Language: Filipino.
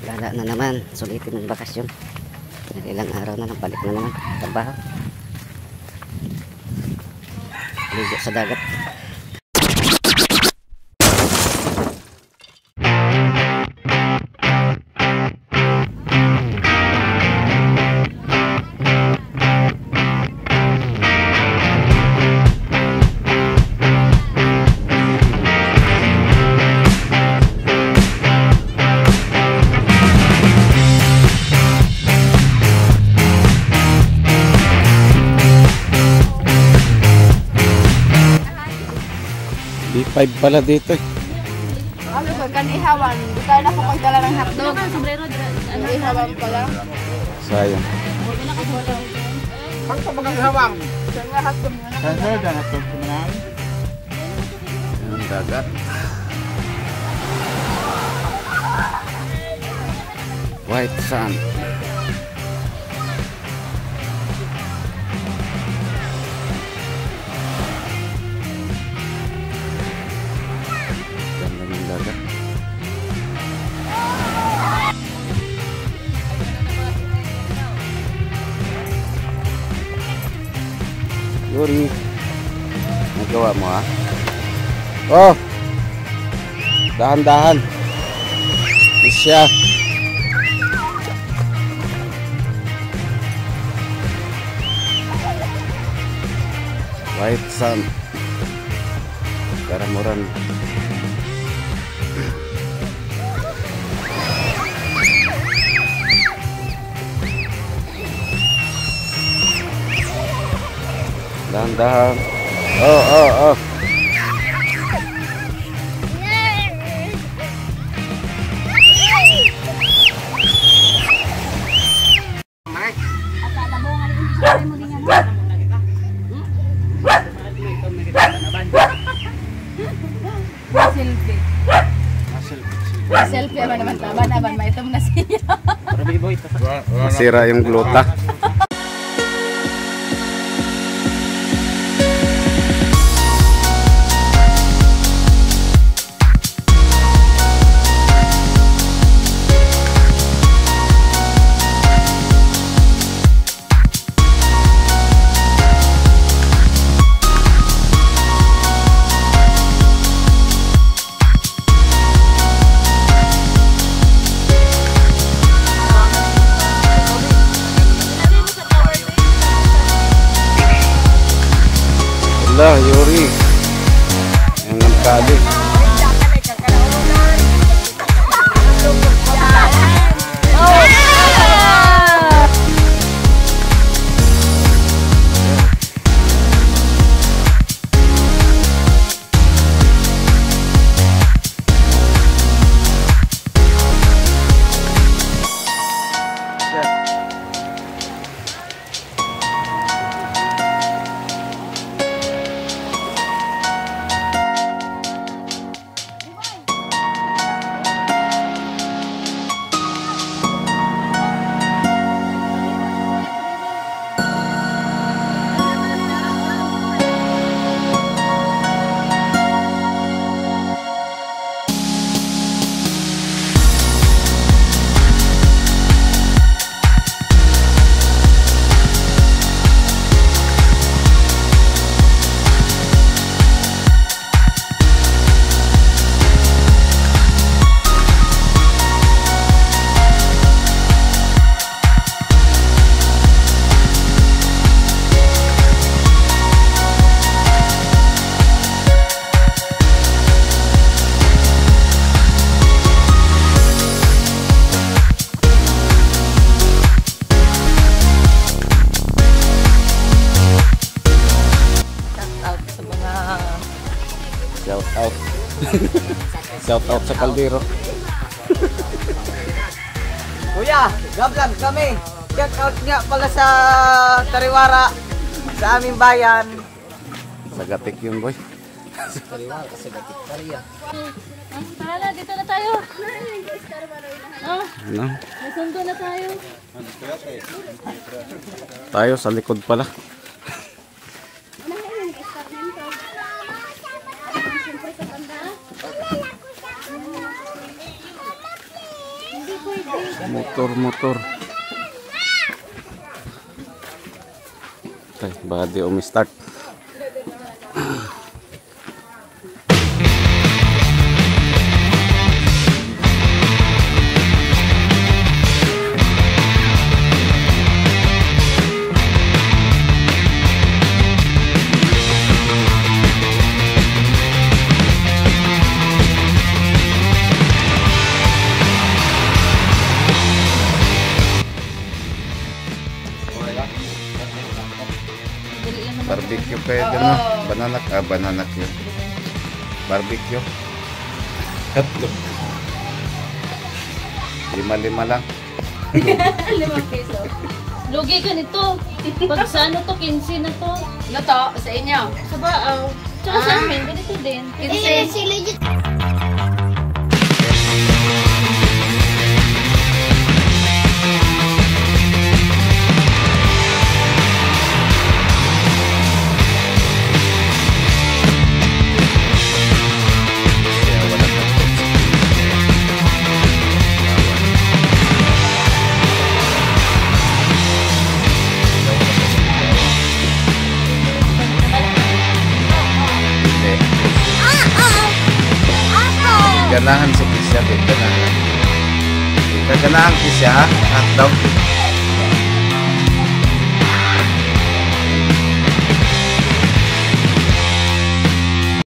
Gala na naman, sulitin ng bakasyon. Ilang araw na lang, balik na naman trabaho. Ligo sa dagat. B5 pala dito eh. Ano ba, kanihawan? Di tayo nakapagdala ng hotdog. Kanihawan pala. Sayang. Pag pa bagang hawang. Saan nga hotdog na lang? Saan na hotdog kumanan? Ang dagat. White sand. Ganda ng dagat. Yuri, nagawa mo ha? Oh! Dahan-dahan. Isya. White sand. Karamuran. Dahan-dahan. Oh. Selfie naman taban may itom na siya. Masira yung gluta. Lah, Yuri. Yang kali. Shout out. Shout out sa Caldero. Kuya, gablag kami. Shout out nga pala sa Tariwara, sa aming bayan. Sagatik yun, boy. Tariwara, Sagatik, Tariya. Tara na, dito na tayo. Ano? Nasundo na tayo. Tayo sa likod pala. Hindi Motor. Ay, baka di umi-start. Barbecue kayo dyan, no? Banana cue. Barbecue. Hotdog. 5 lang. 5 piso. Lugi ka nito. Pag sa ano to, 15 na to. Ano to? Sa inyo? Sa baaw. Tsaka sa amin, ganito din. Kasi, Kaya wala na. Hindi. Ganahan sa kisya, ganahan. Ganahan kisya, hotdog.